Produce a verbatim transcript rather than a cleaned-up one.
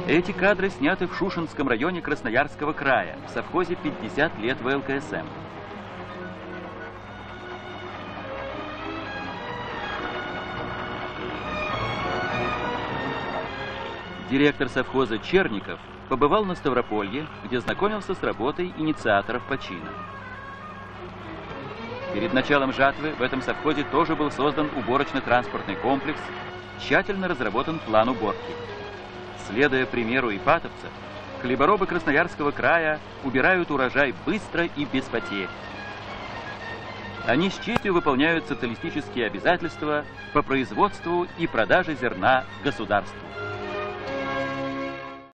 Эти кадры сняты в Шушенском районе Красноярского края, в совхозе пятьдесят лет вэ эл ка эс эм. Директор совхоза Черников побывал на Ставрополье, где знакомился с работой инициаторов почина. Перед началом жатвы в этом совхозе тоже был создан уборочно-транспортный комплекс, тщательно разработан план уборки. Следуя примеру ипатовцев, хлеборобы Красноярского края убирают урожай быстро и без потерь. Они с честью выполняют социалистические обязательства по производству и продаже зерна государству.